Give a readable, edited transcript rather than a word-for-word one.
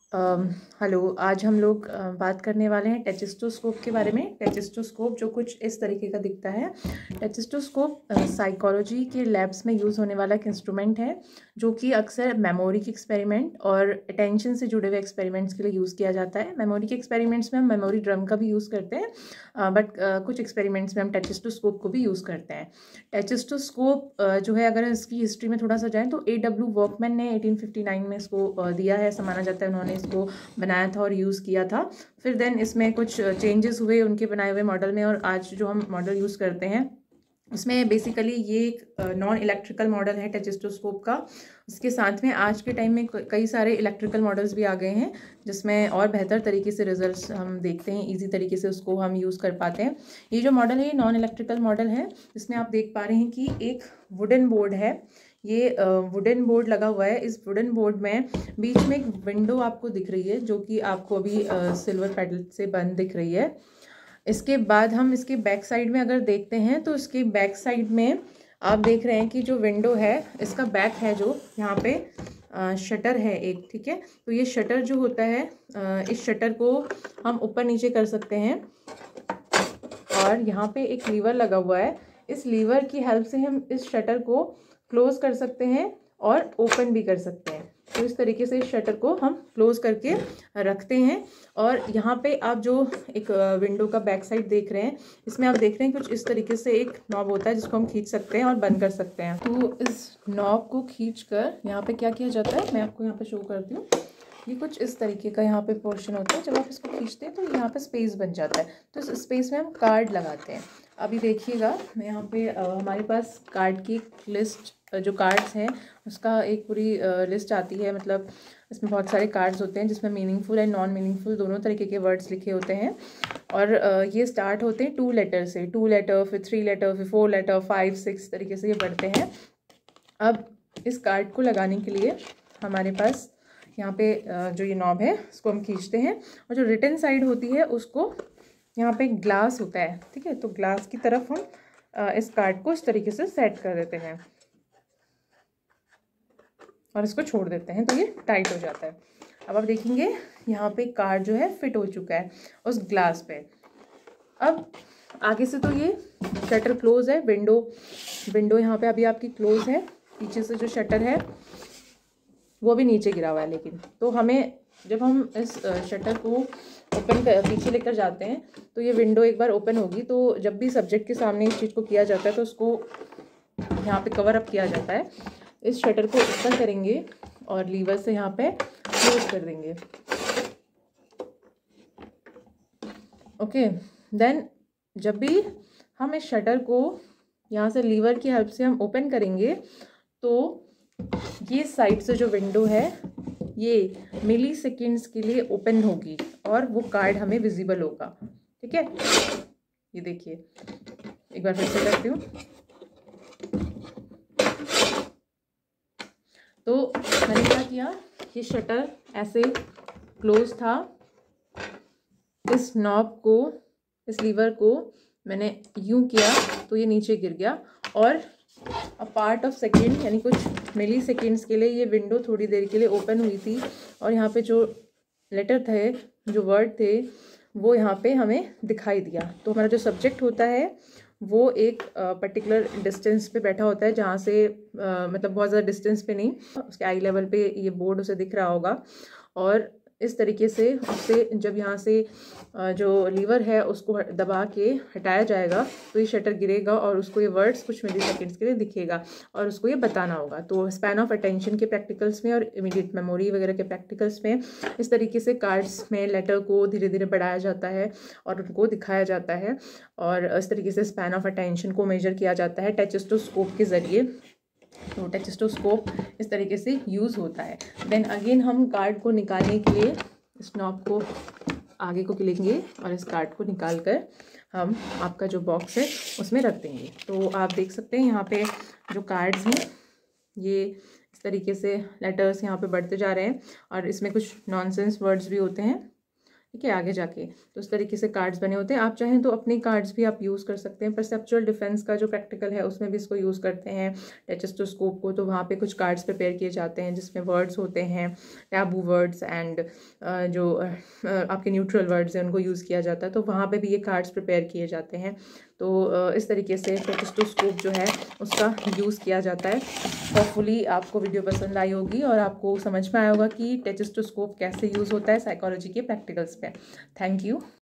Hello. आज हम लोग बात करने वाले हैं टेचिस्टोस्कोप के बारे में। टेचिस्टोस्कोप जो कुछ इस तरीके का दिखता है। टेचिस्टोस्कोप साइकोलॉजी के लैब्स में यूज़ होने वाला एक इंस्ट्रूमेंट है जो कि अक्सर मेमोरी के एक्सपेरिमेंट और अटेंशन से जुड़े हुए एक्सपेरिमेंट्स के लिए यूज़ किया जाता है। मेमोरी के एक्सपेरिमेंट्स में हम मेमोरी ड्रम का भी यूज़ करते हैं, बट कुछ एक्सपेरिमेंट्स में हम टेचिस्टोस्कोप को भी यूज़ करते हैं। टेचिस्टोस्कोप जो है, अगर इसकी हिस्ट्री में थोड़ा सा जाएँ तो A.W. वर्कमैन ने 1859 में इसको दिया है। ऐसा माना जाता है उन्होंने इसको बनाया था और यूज़ किया था। फिर देन इसमें कुछ चेंजेस हुए उनके बनाए हुए मॉडल में, और आज जो हम मॉडल यूज़ करते हैं उसमें बेसिकली ये एक नॉन इलेक्ट्रिकल मॉडल है टेचिस्टोस्कोप का। उसके साथ में आज के टाइम में कई सारे इलेक्ट्रिकल मॉडल्स भी आ गए हैं जिसमें और बेहतर तरीके से रिजल्ट्स हम देखते हैं, इजी तरीके से उसको हम यूज़ कर पाते हैं। ये जो मॉडल है ये नॉन इलेक्ट्रिकल मॉडल है, जिसमें आप देख पा रहे हैं कि एक वुडन बोर्ड है। ये वुडन बोर्ड लगा हुआ है। इस वुडन बोर्ड में बीच में एक विंडो आपको दिख रही है जो कि आपको अभी सिल्वर पैडल से बंद दिख रही है। इसके बाद हम इसके बैक साइड में अगर देखते हैं तो इसके बैक साइड में आप देख रहे हैं कि जो विंडो है इसका बैक है, जो यहाँ पे शटर है एक, ठीक है। तो ये शटर जो होता है, इस शटर को हम ऊपर नीचे कर सकते हैं, और यहाँ पे एक लीवर लगा हुआ है। इस लीवर की हेल्प से हम इस शटर को क्लोज कर सकते हैं और ओपन भी कर सकते हैं। तो इस तरीके से इस शटर को हम क्लोज करके रखते हैं। और यहाँ पे आप जो एक विंडो का बैक साइड देख रहे हैं, इसमें आप देख रहे हैं कुछ इस तरीके से एक नॉब होता है जिसको हम खींच सकते हैं और बंद कर सकते हैं। तो इस नॉब को खींच कर यहाँ पे क्या किया जाता है, मैं आपको यहाँ पे शो करती हूँ। ये कुछ इस तरीके का यहाँ पे पोर्शन होता है। जब आप इसको खींचते हैं तो यहाँ पे स्पेस बन जाता है। तो इस स्पेस में हम कार्ड लगाते हैं। अभी देखिएगा, मैं यहाँ पे हमारे पास कार्ड की लिस्ट, जो कार्ड्स हैं उसका एक पूरी लिस्ट आती है। मतलब इसमें बहुत सारे कार्ड्स होते हैं जिसमें मीनिंगफुल एंड नॉन मीनिंगफुल दोनों तरीके के वर्ड्स लिखे होते हैं। और ये स्टार्ट होते हैं 2 लेटर से। 2 लेटर, फिर 3 लेटर, फिर 4 लेटर, 5, 6 तरीके से ये बढ़ते हैं। अब इस कार्ड को लगाने के लिए हमारे पास यहाँ पे जो ये नॉब है इसको हम खींचते हैं, और जो रिटन साइड होती है उसको, यहाँ पे ग्लास होता है, ठीक है। तो ग्लास की तरफ हम इस कार्ड को इस तरीके से सेट कर देते हैं और इसको छोड़ देते हैं, तो ये टाइट हो जाता है। अब आप देखेंगे यहाँ पे कार्ड जो है फिट हो चुका है उस ग्लास पे। अब आगे से तो ये शटर क्लोज है। विंडो यहाँ पे अभी आपकी क्लोज है। पीछे से जो शटर है वो भी नीचे गिरा हुआ है, लेकिन तो हमें जब हम इस शटर को ओपन पीछे लेकर जाते हैं तो ये विंडो एक बार ओपन होगी। तो जब भी सब्जेक्ट के सामने इस चीज़ को किया जाता है तो उसको यहाँ पे कवर अप किया जाता है। इस शटर को ऊपर करेंगे और लीवर से यहाँ पे क्लोज कर देंगे। ओके, देन जब भी हम इस शटर को यहाँ से लीवर की हेल्प से हम ओपन करेंगे तो ये साइड से जो विंडो है ये मिली सेकेंड्स के लिए ओपन होगी और वो कार्ड हमें विजिबल होगा, ठीक है। ये देखिए, एक बार फिर से करती हूँ। तो मैंने क्या किया, ये शटर ऐसे क्लोज था, इस नॉब को, इस लीवर को मैंने यूं किया तो ये नीचे गिर गया, और अ पार्ट ऑफ सेकेंड यानी कुछ मिली सेकेंड्स के लिए ये विंडो थोड़ी देर के लिए ओपन हुई थी। और यहाँ पे जो लेटर थे, जो वर्ड थे, वो यहाँ पे हमें दिखाई दिया। तो हमारा जो सब्जेक्ट होता है वो एक पर्टिकुलर डिस्टेंस पे बैठा होता है, जहाँ से मतलब बहुत ज़्यादा डिस्टेंस पे नहीं, उसके आई लेवल पे ये बोर्ड उसे दिख रहा होगा। और इस तरीके से उससे जब यहाँ से जो लीवर है उसको दबा के हटाया जाएगा तो ये शटर गिरेगा और उसको ये वर्ड्स कुछ मिली सेकेंड्स के लिए दिखेगा और उसको ये बताना होगा। तो स्पैन ऑफ अटेंशन के प्रैक्टिकल्स में और इमीडिएट मेमोरी वगैरह के प्रैक्टिकल्स में इस तरीके से कार्ड्स में लेटर को धीरे धीरे बढ़ाया जाता है और उनको दिखाया जाता है, और इस तरीके से स्पैन ऑफ अटेंशन को मेजर किया जाता है टेचिस्टोस्कोप के ज़रिए। तो टेचिस्टोस्कोप इस तरीके से यूज़ होता है। देन अगेन हम कार्ड को निकालने के लिए इस नॉब को आगे को लेंगे और इस कार्ड को निकाल कर हम आपका जो बॉक्स है उसमें रख देंगे। तो आप देख सकते हैं यहाँ पे जो कार्ड्स हैं ये इस तरीके से लेटर्स यहाँ पे बढ़ते जा रहे हैं, और इसमें कुछ नॉनसेंस वर्ड्स भी होते हैं ठीक है, आगे जाके। तो इस तरीके से कार्ड्स बने होते हैं। आप चाहें तो अपने कार्ड्स भी आप यूज़ कर सकते हैं। परसेप्चुअल डिफेंस का जो प्रैक्टिकल है उसमें भी इसको यूज़ करते हैं टेचिस्टोस्कोप को। तो वहाँ पे कुछ कार्ड्स प्रिपेयर किए जाते हैं जिसमें वर्ड्स होते हैं, टैबू वर्ड्स एंड जो आपके न्यूट्रल वर्ड्स हैं उनको यूज़ किया जाता है। तो वहाँ पे भी ये कार्ड्स प्रिपेयर किए जाते हैं। तो इस तरीके से टेचिस्टोस्कोप जो है उसका यूज़ किया जाता है। होपफुली आपको वीडियो पसंद आई होगी और आपको समझ में आया होगा कि टेचिस्टोस्कोप कैसे यूज़ होता है साइकोलॉजी के प्रैक्टिकल्स पे। Thank you.